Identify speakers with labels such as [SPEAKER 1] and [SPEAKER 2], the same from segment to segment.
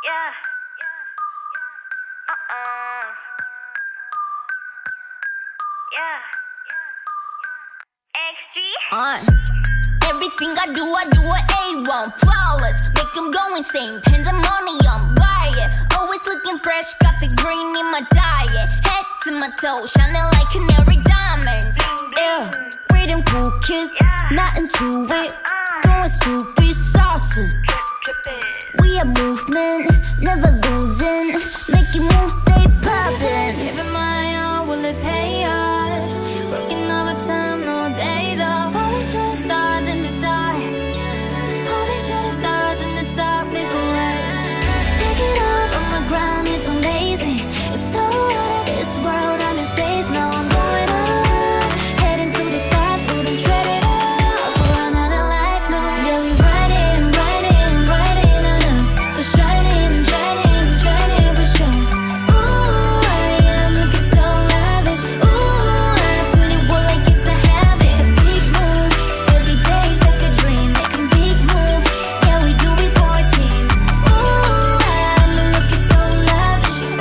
[SPEAKER 1] Yeah. Yeah.
[SPEAKER 2] Everything I do at A1. Flawless, make them go insane. Pandemonium, riot. Always looking fresh, got the green in my diet. Head to my toe, shining like canary diamonds. Yeah, freedom cool kiss, not into it. Going stupid, saucing. We have movement, never losing. Making moves, stay poppin'.
[SPEAKER 3] Giving my all, will it pay off? Working overtime, no days off. All these shooting stars in the dark. All these shooting stars in the dark make a rush. Take it off from the ground, it's amazing. It's so out of this world, I'm in space, now I'm going up. Heading to the stars, for them tread it up. For another life, no. Yeah, we riding, riding, riding on up. So shining, shining, shining for sure. Ooh, I am looking so lavish. Ooh, I put it well like it's a habit. It's a big move, every day's like a dream. Making big moves, yeah, we do it for a team. Ooh, I'm looking so lavish. Ooh,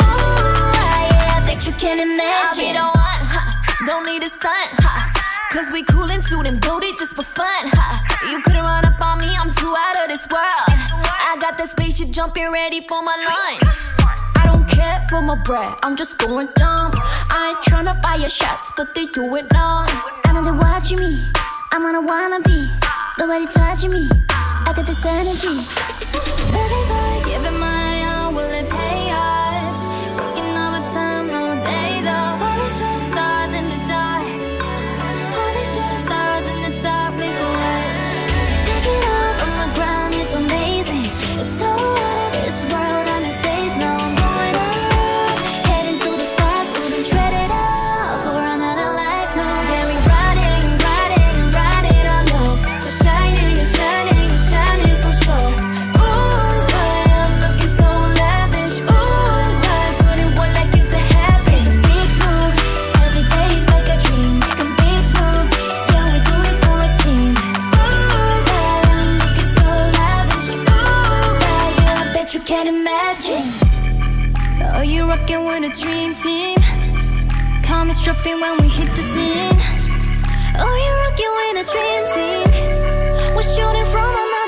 [SPEAKER 3] I bet you can imagine.
[SPEAKER 2] I'll be the one, don't need a stunt, cause we cool and suit and build it just for fun, You couldn't run up on me, I'm too out of this world. I got that spaceship jumping ready for my lunch. I don't care for my bread, I'm just going dumb. I ain't tryna fire shots, but they do it long.
[SPEAKER 3] I know they're watching me, I'm on a wannabe. Nobody touching me, I got this energy. Baby boy, giving my all, will it pay off? Working overtime, no days off. All these shooting stars in the dark. All these shooting stars in the dark make a wish. Take it off from the ground, it's amazing. It's so out of this world, I'm in space, now I'm going up. Heading to the stars, for them tread it up. For another life, no. Yeah, we riding, riding, riding on up. So shining, shining, shining for sure. Ooh, I'm looking so lavish. Ooh, I put it well like it's a habit. It's a big move, every day's like a dream. Making big moves, yeah, we do it for a team. Ooh, I'm looking so lavish. Ooh, yeah, I bet you can't imagine. Oh, you're rocking with a dream team. Calm is dropping when we hit the scene. Oh, you're rocking with a dream team. We're shooting from another